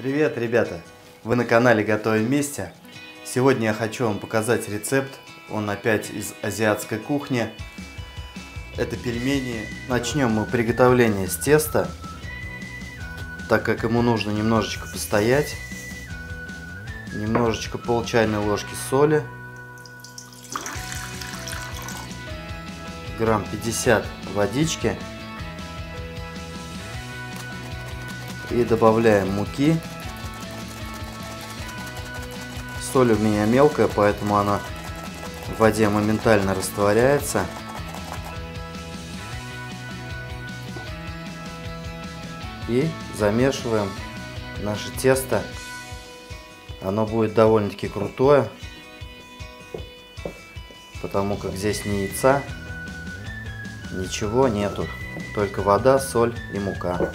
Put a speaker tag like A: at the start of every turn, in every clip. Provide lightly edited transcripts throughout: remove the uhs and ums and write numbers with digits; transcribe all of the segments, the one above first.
A: Привет, ребята! Вы на канале Готовим вместе. Сегодня я хочу вам показать рецепт. Он опять из азиатской кухни. Это пельмени. Начнем мы приготовление с теста, так как ему нужно немножечко постоять. Немножечко пол чайной ложки соли. Грамм 50 водички. И добавляем муки. Соль у меня мелкая, поэтому она в воде моментально растворяется. И замешиваем наше тесто. Оно будет довольно-таки крутое, потому как здесь ни яйца, ничего нету. Только вода, соль и мука.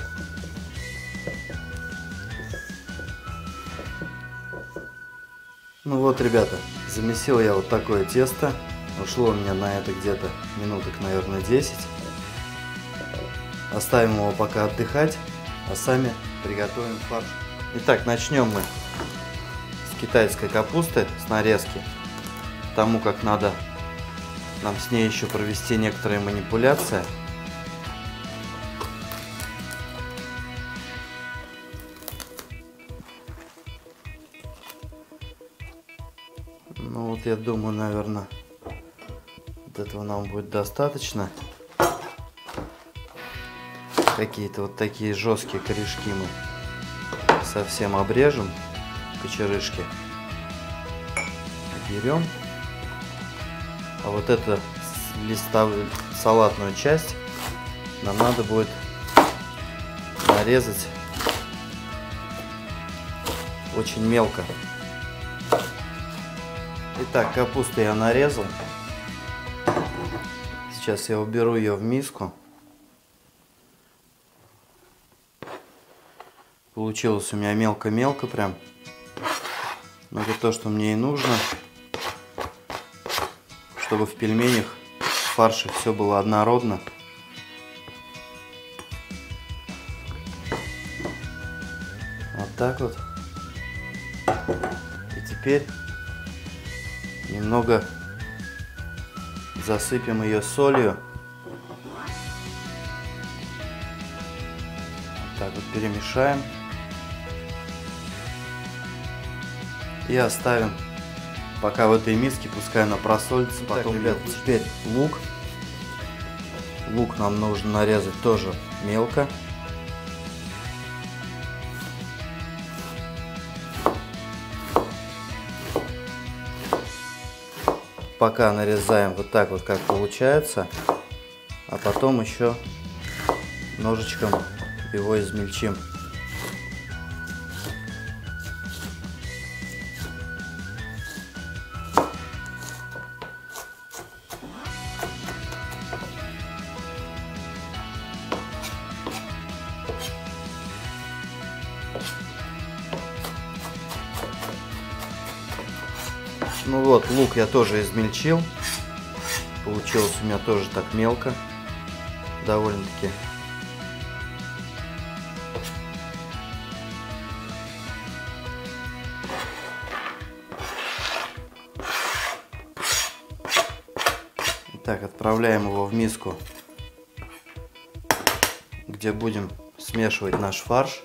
A: Ну вот, ребята, замесил я вот такое тесто. Ушло у меня на это где-то минуток, наверное, 10. Оставим его пока отдыхать, а сами приготовим фарш. Итак, начнем мы с китайской капусты, с нарезки. Потому как надо нам с ней еще провести некоторые манипуляции. Ну вот я думаю, наверное, вот этого нам будет достаточно. Какие-то вот такие жесткие корешки мы совсем обрежем, кочерышки. Берем. А вот эту листовую салатную часть нам надо будет нарезать очень мелко. Итак, капусту я нарезал. Сейчас я уберу ее в миску. Получилось у меня мелко-мелко прям. Но это то, что мне и нужно. Чтобы в пельменях, в фарше все было однородно. Вот так вот. И теперь немного засыпем ее солью. Вот так вот перемешаем. И оставим пока в этой миске, пускай она просолится. Потом, ребят, теперь лук. Лук нам нужно нарезать тоже мелко. Пока нарезаем вот так вот, как получается, а потом еще ножичком его измельчим. Ну вот, лук я тоже измельчил. Получилось у меня тоже так мелко. Довольно-таки. Итак, отправляем его в миску, где будем смешивать наш фарш.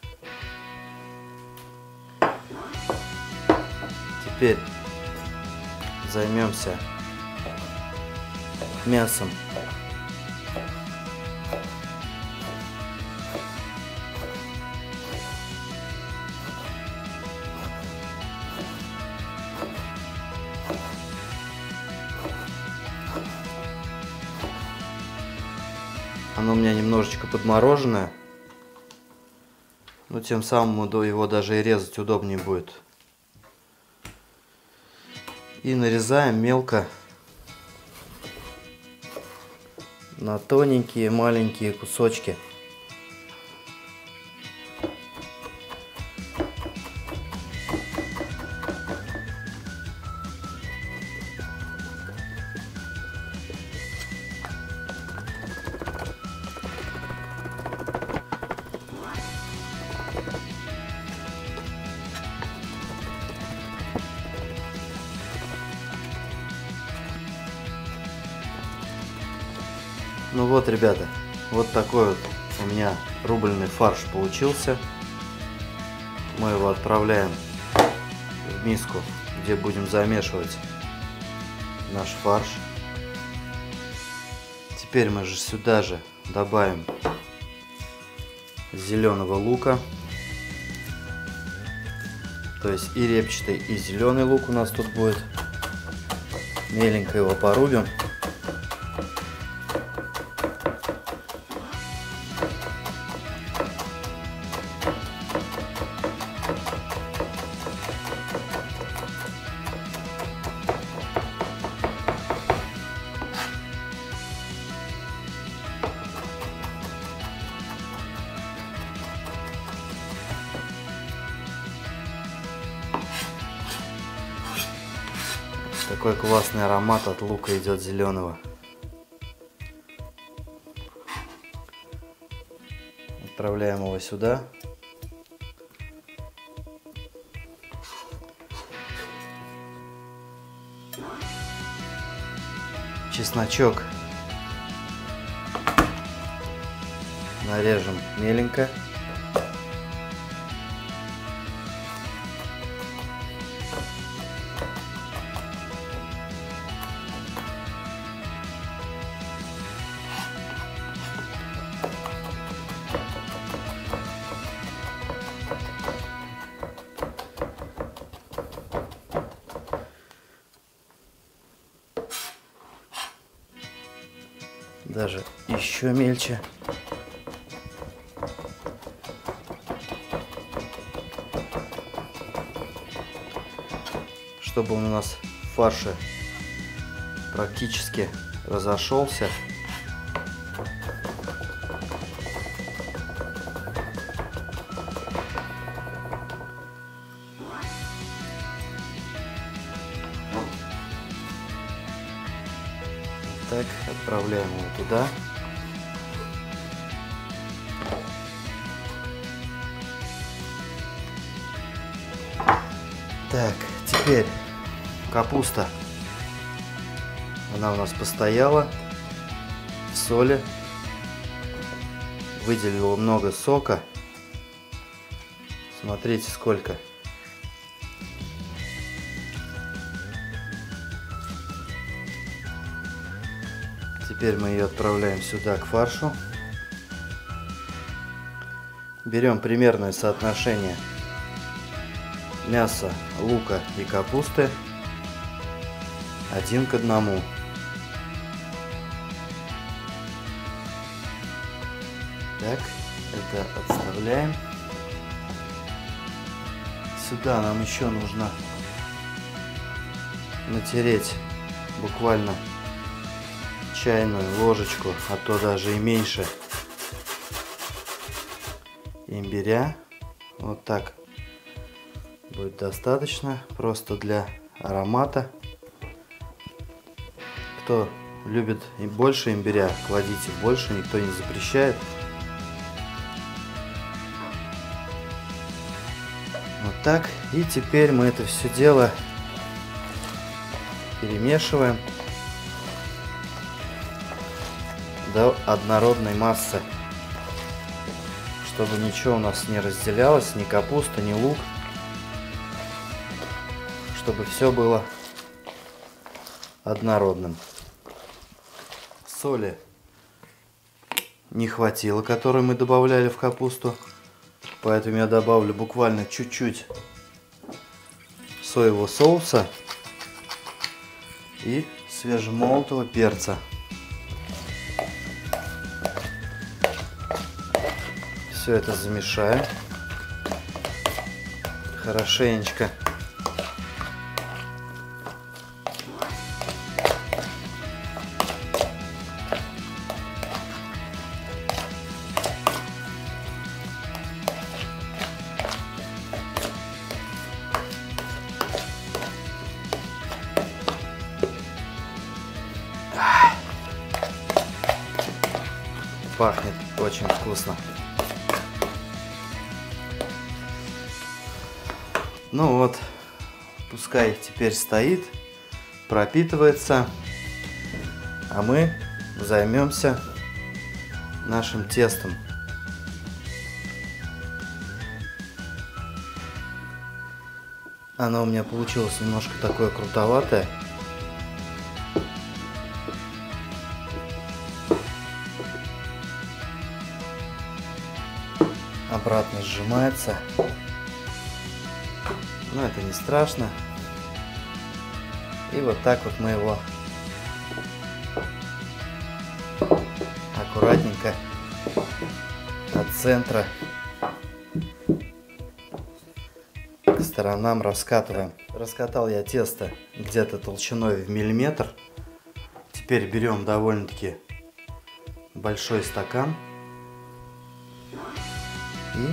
A: Теперь займемся мясом. Оно у меня немножечко подмороженное, но тем самым его даже и резать удобнее будет. И нарезаем мелко на тоненькие маленькие кусочки. Ну вот, ребята, вот такой вот у меня рубленый фарш получился. Мы его отправляем в миску, где будем замешивать наш фарш. Теперь мы же сюда же добавим зеленого лука. То есть и репчатый, и зеленый лук у нас тут будет. Меленько его порубим. Такой классный аромат от лука идет зеленого. Отправляем его сюда. Чесночок нарежем меленько. Даже еще мельче. Чтобы он у нас в фарше практически разошелся. Так, отправляем его туда. Так, теперь капуста. Она у нас постояла в соли. Выделила много сока. Смотрите, сколько. Теперь мы ее отправляем сюда, к фаршу. Берем примерное соотношение мяса, лука и капусты 1 к 1. Так, это отставляем. Сюда нам еще нужно натереть буквально чайную ложечку, а то даже и меньше, имбиря. Вот так будет достаточно, просто для аромата. Кто любит и больше имбиря, кладите больше, никто не запрещает. Вот так. И теперь мы это все дело перемешиваем до однородной массы, чтобы ничего у нас не разделялось, ни капуста, ни лук, чтобы все было однородным. Соли не хватило, которую мы добавляли в капусту, поэтому я добавлю буквально чуть-чуть соевого соуса и свежемолотого перца. Все это замешаем хорошенечко. Пахнет очень вкусно. Ну вот, пускай теперь стоит, пропитывается, а мы займемся нашим тестом. Оно у меня получилось немножко такое крутоватое. Обратно сжимается. Но это не страшно. И вот так вот мы его аккуратненько от центра к сторонам раскатываем. Раскатал я тесто где-то толщиной в миллиметр. Теперь берем довольно-таки большой стакан и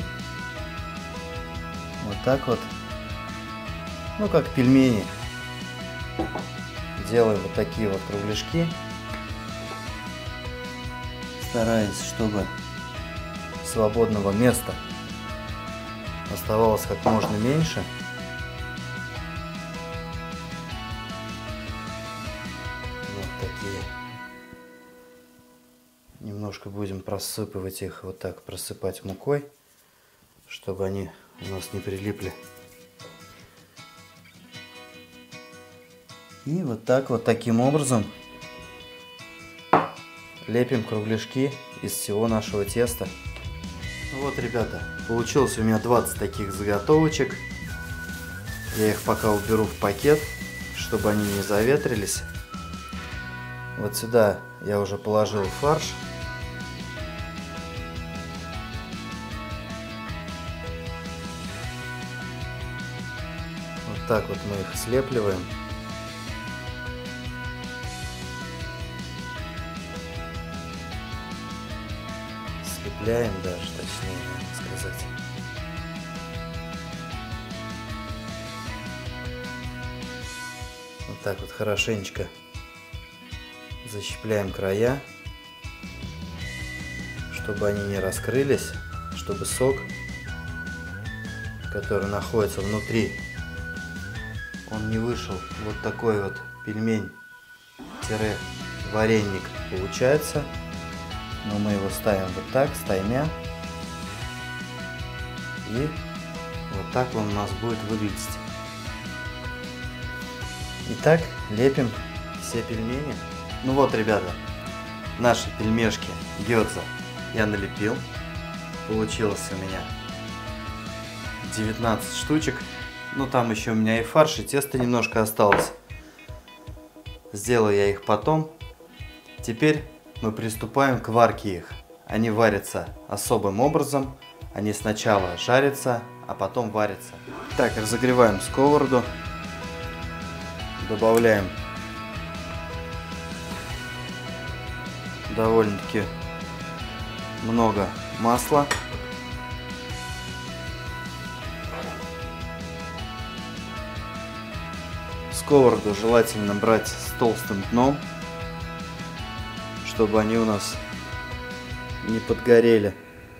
A: вот так вот, ну как пельмени, делаем вот такие вот кругляшки, стараясь, чтобы свободного места оставалось как можно меньше. Вот такие. Немножко будем просыпывать их, вот так просыпать мукой, чтобы они у нас не прилипли. И вот так вот таким образом лепим кругляшки из всего нашего теста. Вот, ребята, получилось у меня 20 таких заготовочек. Я их пока уберу в пакет, чтобы они не заветрились. Вот сюда я уже положил фарш. Вот так вот мы их слепливаем. Слепляем даже, точнее, надо сказать. Вот так вот хорошенечко защипляем края, чтобы они не раскрылись, чтобы сок, который находится внутри, он не вышел. Вот такой вот пельмень-вареник получается. Но мы его ставим вот так, стаймя. И вот так он у нас будет выглядеть. Итак, лепим все пельмени. Ну вот, ребята, наши пельмешки гёдза я налепил. Получилось у меня 19 штучек. Ну там еще у меня и фарш, и тесто немножко осталось. Сделаю я их потом. Теперь мы приступаем к варке их. Они варятся особым образом. Они сначала жарятся, а потом варятся. Так, разогреваем сковороду. Добавляем довольно-таки много масла. Сковороду желательно брать с толстым дном, чтобы они у нас не подгорели.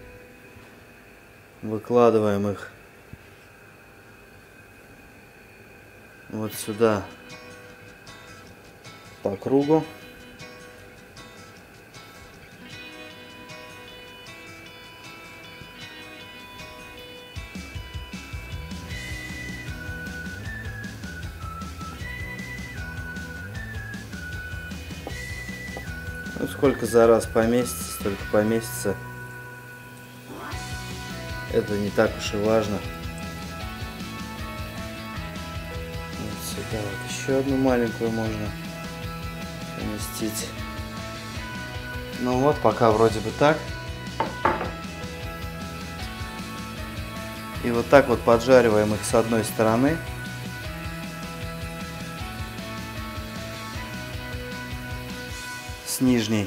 A: Выкладываем их вот сюда по кругу. Ну, сколько за раз поместится, столько поместится. Это не так уж и важно. Вот сюда вот еще одну маленькую можно поместить. Ну вот, пока вроде бы так. И вот так вот поджариваем их с одной стороны. С нижней.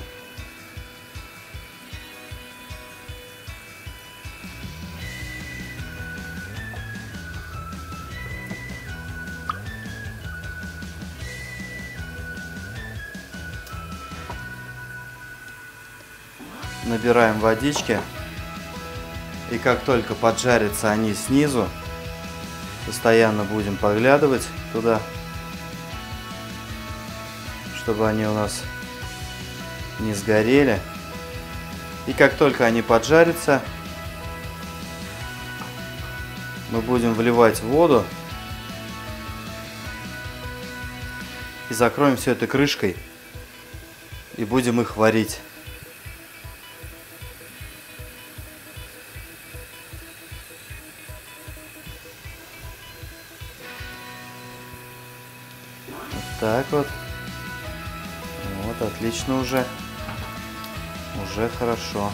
A: Набираем водички. И как только поджарятся они снизу, постоянно будем поглядывать туда, чтобы они у нас не сгорели. И как только они поджарятся, мы будем вливать воду и закроем все это крышкой и будем их варить. Вот так вот. Вот, отлично уже. Уже хорошо.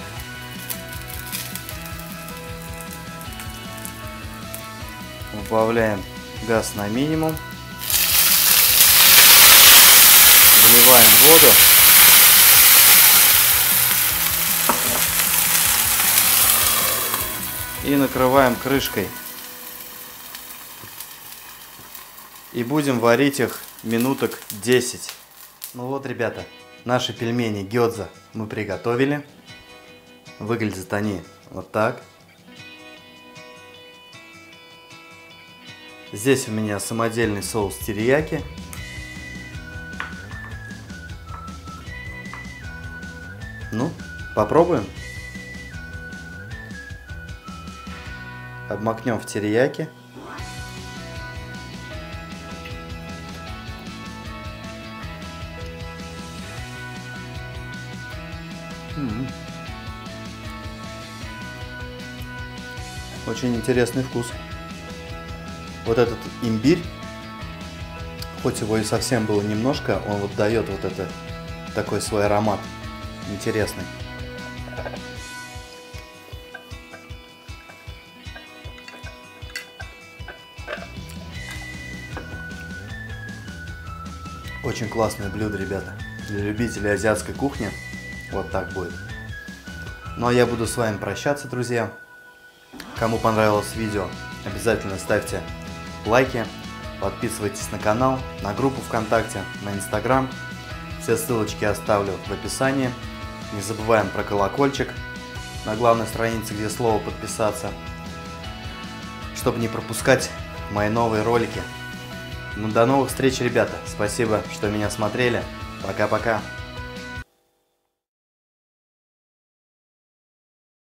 A: Убавляем газ на минимум. Вливаем воду. И накрываем крышкой. И будем варить их минуток 10. Ну вот, ребята, наши пельмени гёдза мы приготовили. Выглядят они вот так. Здесь у меня самодельный соус терияки. Ну, попробуем. Обмакнем в терияки. Очень интересный вкус. Вот этот имбирь, хоть его и совсем было немножко, он вот дает вот это такой свой аромат интересный. Очень классное блюдо, ребята. Для любителей азиатской кухни вот так будет. Ну а я буду с вами прощаться, друзья. Кому понравилось видео, обязательно ставьте лайки, подписывайтесь на канал, на группу ВКонтакте, на Инстаграм. Все ссылочки оставлю в описании. Не забываем про колокольчик на главной странице, где слово «подписаться», чтобы не пропускать мои новые ролики. Ну, до новых встреч, ребята. Спасибо, что меня смотрели. Пока-пока.